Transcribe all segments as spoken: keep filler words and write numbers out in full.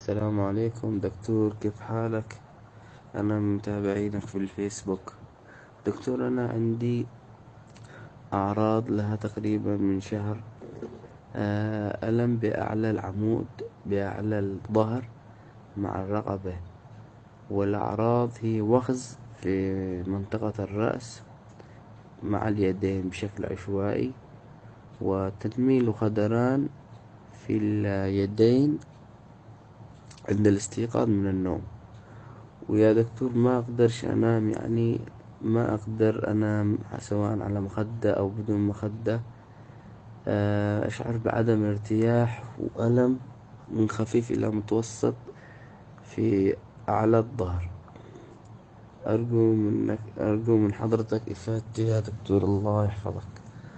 السلام عليكم دكتور، كيف حالك؟ أنا من متابعينك في الفيسبوك. دكتور، أنا عندي أعراض لها تقريبا من شهر. آه، ألم بأعلى العمود، بأعلى الظهر مع الرقبة، والأعراض هي وخز في منطقة الرأس مع اليدين بشكل عشوائي، وتنميل وخدران في اليدين عند الاستيقاظ من النوم. ويا دكتور ما أقدرش أنام، يعني ما أقدر أنام سواء على مخدة أو بدون مخدة. آه، أشعر بعدم ارتياح وألم من خفيف إلى متوسط في أعلى الظهر. أرجو منك أرجو من حضرتك إفادتي يا دكتور، الله يحفظك.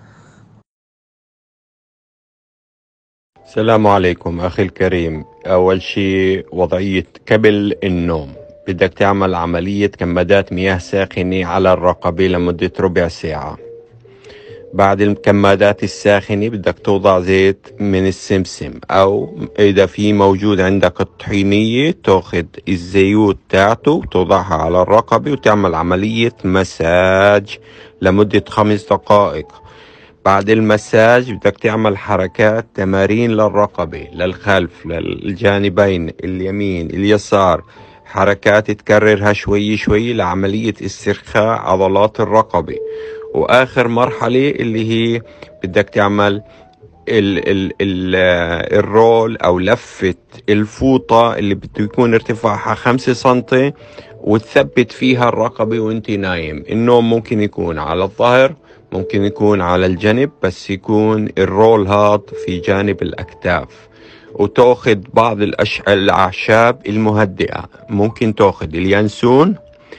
السلام عليكم أخي الكريم. أول شيء وضعية قبل النوم، بدك تعمل عملية كمادات مياه ساخنة على الرقبة لمدة ربع ساعة. بعد الكمادات الساخنة بدك توضع زيت من السمسم، أو إذا في موجود عندك الطحينية تاخد الزيوت تاعته وتوضعها على الرقبة وتعمل عملية مساج لمدة خمس دقائق. بعد المساج بدك تعمل حركات تمارين للرقبة، للخلف، للجانبين، اليمين، اليسار، حركات تكررها شوي شوي لعملية استرخاء عضلات الرقبة. وآخر مرحلة اللي هي بدك تعمل ال ال ال الرول أو لفة الفوطة اللي بده يكون ارتفاعها خمسة سنتي، وتثبت فيها الرقبة وانت نايم. النوم ممكن يكون على الظهر، ممكن يكون على الجنب، بس يكون الرول هاد في جانب الأكتاف. وتاخد بعض الأش... الأعشاب المهدئة، ممكن تاخد اليانسون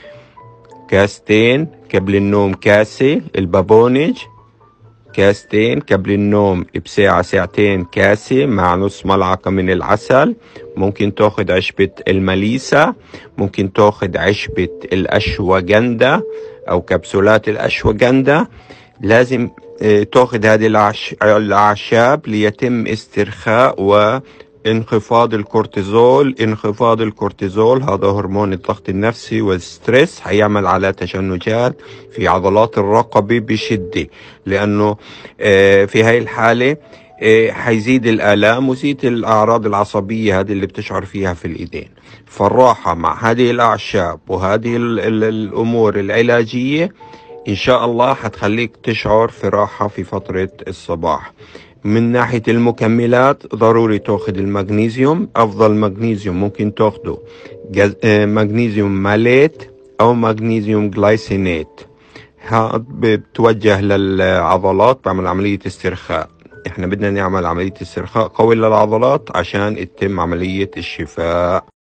كاستين قبل النوم، كاسة البابونج كاستين قبل النوم بساعة ساعتين، كاسة مع نص ملعقة من العسل. ممكن تاخد عشبة المليسة، ممكن تاخد عشبة الأشواجندا أو كبسولات الأشواجندا. لازم تاخد هذه الأعش... الأعشاب ليتم استرخاء وانخفاض الكورتيزول. انخفاض الكورتيزول هذا هرمون الضغط النفسي والستريس، هيعمل على تشنجات في عضلات الرقبة بشدة، لأنه في هاي الحالة حيزيد الآلام وزيد الأعراض العصبية هذه اللي بتشعر فيها في الإيدين. فالراحة مع هذه الأعشاب وهذه الأمور العلاجية إن شاء الله حتخليك تشعر في راحة في فترة الصباح. من ناحية المكملات ضروري تاخد المغنيسيوم. أفضل مغنيسيوم ممكن تاخده مغنيسيوم ماليت أو مغنيسيوم جلايسينات. هاد بتوجه للعضلات، بعمل عملية استرخاء. احنا بدنا نعمل عملية استرخاء قوي للعضلات عشان يتم عملية الشفاء.